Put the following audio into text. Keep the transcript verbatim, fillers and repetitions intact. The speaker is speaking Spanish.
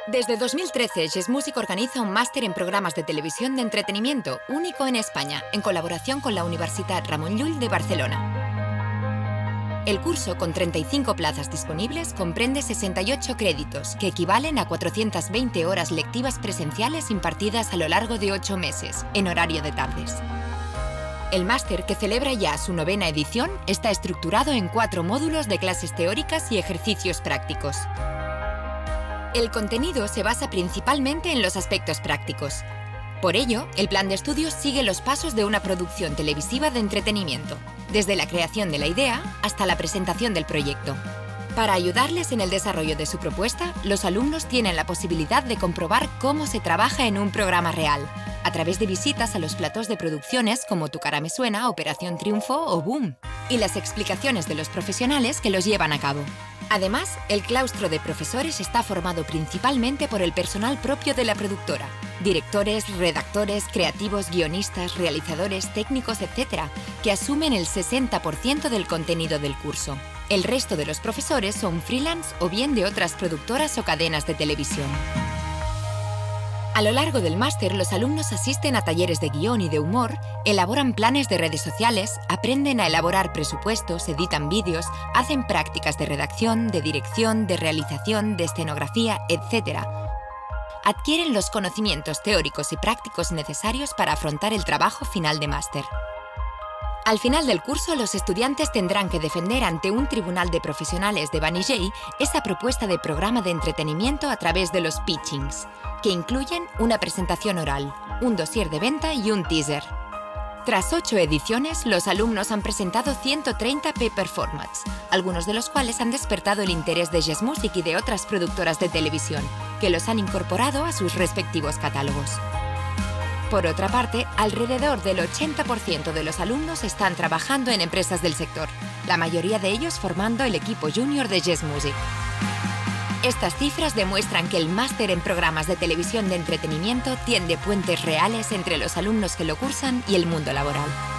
Desde dos mil trece, Yes Music organiza un máster en programas de televisión de entretenimiento, único en España, en colaboración con la Universitat Ramon Llull de Barcelona. El curso, con treinta y cinco plazas disponibles, comprende sesenta y ocho créditos, que equivalen a cuatrocientas veinte horas lectivas presenciales impartidas a lo largo de ocho meses, en horario de tardes. El máster, que celebra ya su novena edición, está estructurado en cuatro módulos de clases teóricas y ejercicios prácticos. El contenido se basa principalmente en los aspectos prácticos. Por ello, el plan de estudios sigue los pasos de una producción televisiva de entretenimiento, desde la creación de la idea hasta la presentación del proyecto. Para ayudarles en el desarrollo de su propuesta, los alumnos tienen la posibilidad de comprobar cómo se trabaja en un programa real, a través de visitas a los platós de producciones como Tu cara me suena, Operación Triunfo o Boom, y las explicaciones de los profesionales que los llevan a cabo. Además, el claustro de profesores está formado principalmente por el personal propio de la productora: directores, redactores, creativos, guionistas, realizadores, técnicos, etcétera, que asumen el sesenta por ciento del contenido del curso. El resto de los profesores son freelance o bien de otras productoras o cadenas de televisión. A lo largo del máster, los alumnos asisten a talleres de guión y de humor, elaboran planes de redes sociales, aprenden a elaborar presupuestos, editan vídeos, hacen prácticas de redacción, de dirección, de realización, de escenografía, etcétera. Adquieren los conocimientos teóricos y prácticos necesarios para afrontar el trabajo final de máster. Al final del curso, los estudiantes tendrán que defender ante un tribunal de profesionales de Banijay esa propuesta de programa de entretenimiento a través de los pitchings, que incluyen una presentación oral, un dossier de venta y un teaser. Tras ocho ediciones, los alumnos han presentado ciento treinta paper formats, algunos de los cuales han despertado el interés de Yes Music y de otras productoras de televisión, que los han incorporado a sus respectivos catálogos. Por otra parte, alrededor del ochenta por ciento de los alumnos están trabajando en empresas del sector, la mayoría de ellos formando el equipo junior de Yes Music. Estas cifras demuestran que el máster en programas de televisión de entretenimiento tiende puentes reales entre los alumnos que lo cursan y el mundo laboral.